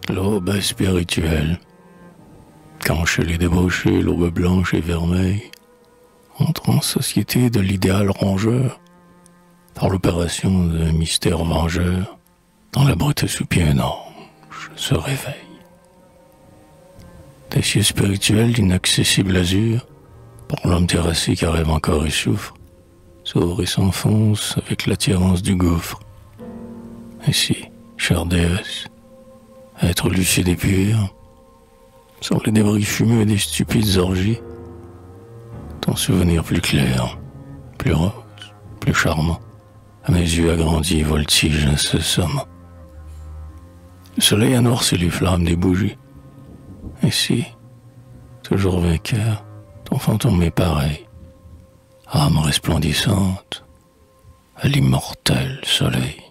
L'aube spirituelle, quand chez les débauchés l'aube blanche et vermeille entre en société de l'idéal rongeur, par l'opération d'un mystère vengeur, dans la brute soupie un ange se réveille. Des cieux spirituels d'inaccessible azur, pour l'homme terrassé qui rêve encore et souffre, s'ouvre et s'enfonce avec l'attirance du gouffre. Ainsi, chère déesse, être lucide et pur, sur les débris fumeux des stupides orgies, ton souvenir plus clair, plus rose, plus charmant, à mes yeux agrandis voltige incessamment. Le soleil a noirci les flammes des bougies. Ainsi, toujours vainqueur, ton fantôme est pareil, âme resplendissante à l'immortel soleil.